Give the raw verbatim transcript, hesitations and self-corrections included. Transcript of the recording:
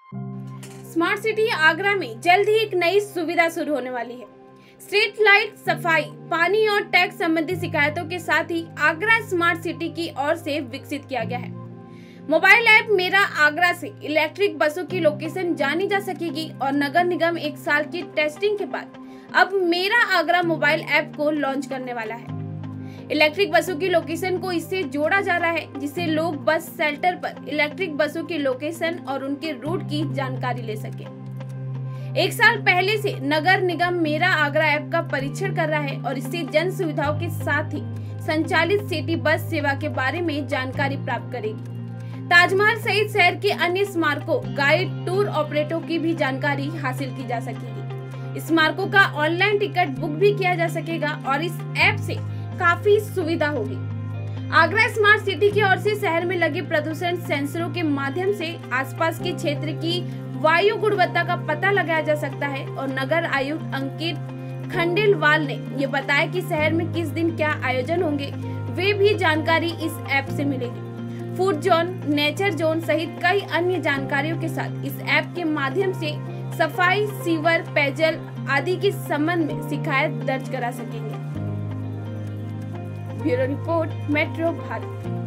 Smart city Agra में जल्द ही एक नई सुविधा शुरू होने वाली है। स्ट्रीट लाइट, सफाई, पानी और टैक्स संबंधी शिकायतों के साथ ही आगरा स्मार्ट सिटी की ओर से विकसित किया गया है। मोबाइल ऐप मेरा आगरा से इलेक्ट्रिक बसों की लोकेशन जानी जा सकेगी और नगर निगम एक साल की टेस्टिंग के बाद अब मेरा आगरा मोबाइल ऐप को लॉन्च करने वाला है। इलेक्ट्रिक बसों की लोकेशन को इससे जोड़ा जा रहा है, जिससे लोग बस शेल्टर पर इलेक्ट्रिक बसों की लोकेशन और उनके रूट की जानकारी ले सके। एक साल पहले से नगर निगम मेरा आगरा ऐप का परीक्षण कर रहा है और इससे जन सुविधाओं के साथ ही संचालित सिटी बस सेवा के बारे में जानकारी प्राप्त करेगी। ताजमहल सहित शहर के अन्य स्मारकों, गाइड, टूर ऑपरेटरों की भी जानकारी हासिल की जा सकेगी। स्मारकों का ऑनलाइन टिकट बुक भी किया जा सकेगा और इस ऐप से काफी सुविधा होगी। आगरा स्मार्ट सिटी की ओर से शहर में लगे प्रदूषण सेंसरों के माध्यम से आसपास के क्षेत्र की वायु गुणवत्ता का पता लगाया जा सकता है और नगर आयुक्त अंकित खंडेलवाल ने ये बताया कि शहर में किस दिन क्या आयोजन होंगे, वे भी जानकारी इस ऐप से मिलेगी। फूड जोन, नेचर जोन सहित कई अन्य जानकारियों के साथ इस ऐप के माध्यम से सफाई, सीवर, पेयजल आदि के संबंध में शिकायत दर्ज करा सकेंगे। Bureau report, metro Bharat.